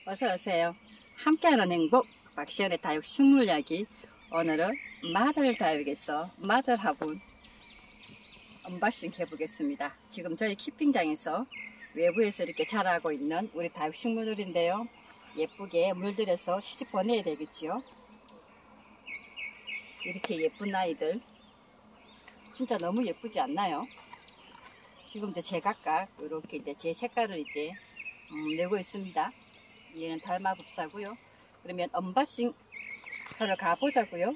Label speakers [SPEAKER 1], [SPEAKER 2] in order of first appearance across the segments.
[SPEAKER 1] 어서 오세요. 함께하는 행복 박시연의 다육 식물 이야기. 오늘은 마들 다육에서 마들 화분 언박싱 해보겠습니다. 지금 저희 키핑장에서 외부에서 이렇게 자라고 있는 우리 다육 식물들인데요. 예쁘게 물들여서 시집 보내야 되겠지요. 이렇게 예쁜 아이들 진짜 너무 예쁘지 않나요? 지금 이제 제각각 이렇게 이제 제 색깔을 이제 내고 있습니다. 얘는 달마법사고요. 그러면 언박싱 하러 가보자고요.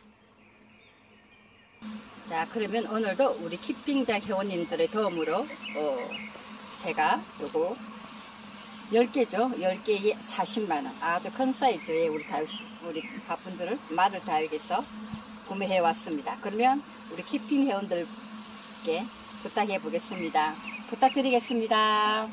[SPEAKER 1] 자, 그러면 오늘도 우리 키핑장 회원님들의 도움으로 제가 요거 10개죠. 10개에 40만원 아주 큰 사이즈의 우리 화분들을 마들 다육에서 구매해 왔습니다. 그러면 우리 키핑 회원들께 부탁해 보겠습니다. 부탁드리겠습니다.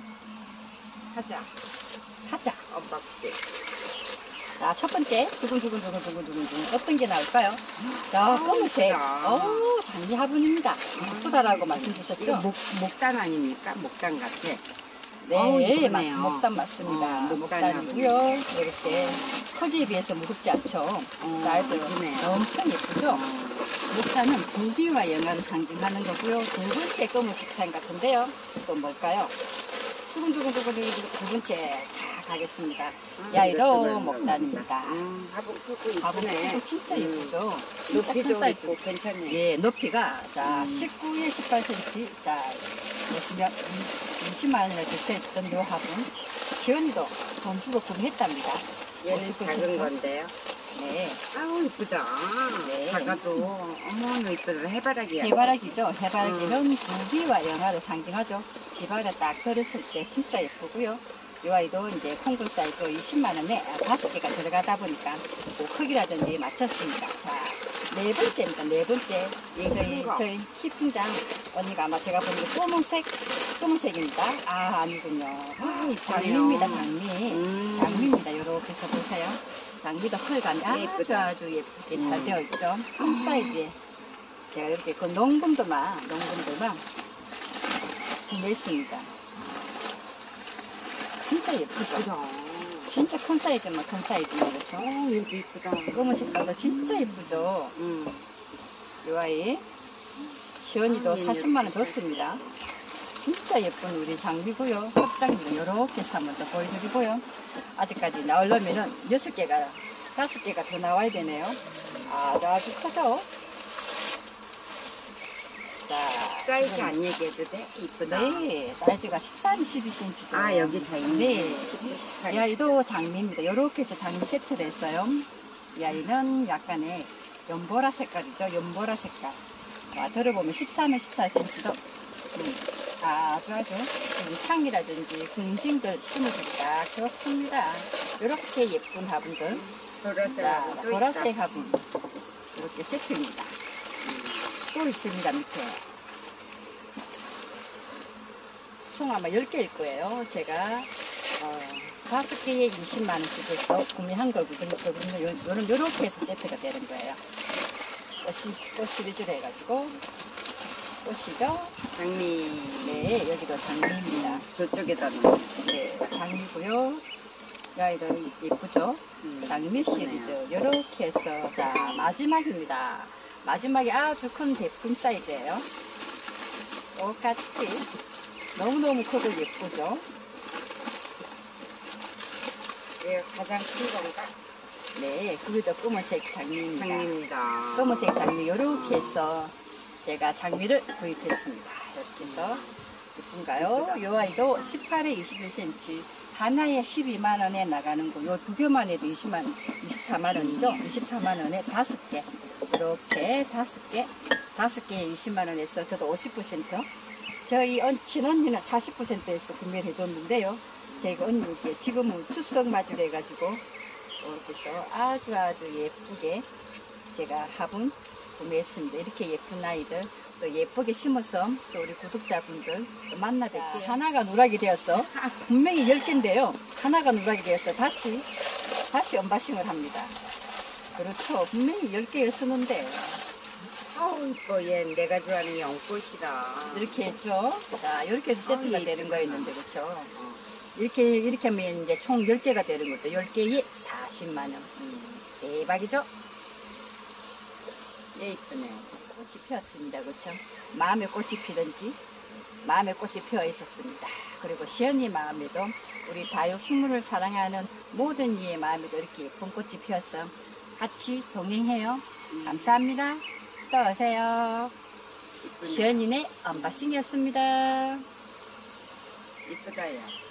[SPEAKER 1] 하자 언박싱. 자, 첫 번째 두근두근 어떤 게 나올까요? 자, 검은색 장미 화분입니다. 예쁘다라고 말씀 주셨죠?
[SPEAKER 2] 목단 아닙니까? 목단 같아.
[SPEAKER 1] 네, 목단 맞습니다. 목단이고요. 이렇게 크기에 비해서 무겁지 않죠? 사이즈 엄청 예쁘죠? 목단은 부귀와 영화를 상징하는 거고요. 두 번째 검은 색상 같은데요. 또 뭘까요? 두근두근 두 번째 가겠습니다. 야이도 목단입니다. 화분 진짜 예쁘죠?
[SPEAKER 2] 높이도 있고 괜찮네요.
[SPEAKER 1] 예, 높이가 자 19에 18cm. 자, 보시면 20만원에 주택했던 요 화분 시연이도 돈 주고 구매했답니다.
[SPEAKER 2] 얘는 작은 건데요.
[SPEAKER 1] 네.
[SPEAKER 2] 아우 이쁘다.
[SPEAKER 1] 네.
[SPEAKER 2] 작아도 어머나 이쁘다. 해바라기야.
[SPEAKER 1] 해바라기죠. 해바라기는 부귀와 영화를 상징하죠. 집안에 딱 들었을 때 진짜 예쁘고요. 이 아이도 이제 콩글 사이즈 20만원에 5개가 들어가다 보니까 그 크기라든지 맞췄습니다. 자, 네 번째입니다. 네 번째. 저희 키핑장 언니가 아마 제가 보는 게 검은색입니다. 아, 아니군요. 장미입니다. 장미입니다. 이렇게 해서 보세요. 장미도 컬감이 아주 예쁘게 잘 되어 있죠. 큰 사이즈에 제가 이렇게 그 농분들만 구매했습니다. 진짜 예쁘죠? 진짜 큰 사이즈만 큰 사이즈만 그렇죠?
[SPEAKER 2] 이렇게 이쁘다.
[SPEAKER 1] 검은 색깔도 진짜 예쁘죠? 이 아이 시연이도 40만원 줬습니다. 진짜 예쁜 우리 장미고요. 합장미는 이렇게 해서 한번 더 보여드리고요. 아직까지 나오려면은 6개가 5개가 더 나와야 되네요. 아주 크죠? 자,
[SPEAKER 2] 사이즈 안 얘기해도 돼? 이쁘다.
[SPEAKER 1] 네, 사이즈가 13, 12cm죠.
[SPEAKER 2] 아, 여기 다 있네.
[SPEAKER 1] 네. 이 아이도 장미입니다. 이렇게 해서 장미 세트를 했어요. 이 아이는 약간의 연보라 색깔이죠. 연보라 색깔. 들어보면 13에 14cm도 아주 창이라든지 궁싱들 심어주기 딱 좋습니다. 이렇게 예쁜 화분들. 보라색 화분. 이렇게 세트입니다. 또 있습니다. 밑에. 총 아마 10개일 거예요. 제가 5개에 20만원씩 해서 구매한 거거든요. 요렇게 해서 세트가 되는 거예요. 꽃 위주로 해가지고 꽃이죠?
[SPEAKER 2] 장미.
[SPEAKER 1] 네, 여기도 장미입니다.
[SPEAKER 2] 저쪽에다 놓은.
[SPEAKER 1] 네, 장미고요. 여기도 예쁘죠? 장미 시리즈. 요렇게 해서 자, 마지막입니다. 마지막에 아주 큰 대품 사이즈예요. 똑같이 너무너무 크고 예쁘죠?
[SPEAKER 2] 얘가 가장 큰 건가?
[SPEAKER 1] 네, 그게도 검은색 장미입니다. 검은색 장미 요렇게 해서 제가 장미를 구입했습니다. 이렇게 해서 예쁜가요? 요 아이도 18에 21cm 하나에 12만원에 나가는 거 요 두 개만 해도 24만원이죠? 24만원에 5개 이렇게 5개에 20만원에서 저도 50% 저희 친언니는 40%에서 구매를 해줬는데요. 제가 언니께 지금은 추석 맞이를 해가지고 이렇게 해서 아주 예쁘게 제가 화분 구매했습니다. 이렇게 예쁜 아이들 또 예쁘게 심어서 또 우리 구독자분들 또 만나 뵐게요. 하나가 누락이 되었어. 분명히 10개인데요. 하나가 누락이 되어서 다시 언박싱을 합니다. 그렇죠. 분명히 10개였었는데
[SPEAKER 2] 아우 이뻐. 얘 내가 좋아하는 연꽃이다.
[SPEAKER 1] 이렇게 했죠. 자, 이렇게 해서 세트가 되는 거였는데 그렇죠. 이렇게 하면 이제 총 10개가 되는 거죠. 10개에 40만 원. 대박이죠?
[SPEAKER 2] 예, 이쁘네.
[SPEAKER 1] 꽃이 피었습니다. 그렇죠? 마음의 꽃이 피든지 마음의 꽃이 피어 있었습니다. 그리고 시연이 마음에도 우리 다육식물을 사랑하는 모든 이의 마음에도 이렇게 예쁜 꽃이 피어서 같이 동행해요. 감사합니다. 또 오세요.
[SPEAKER 2] 이쁘네.
[SPEAKER 1] 시연이네 언박싱이었습니다.
[SPEAKER 2] 이쁘다, 야.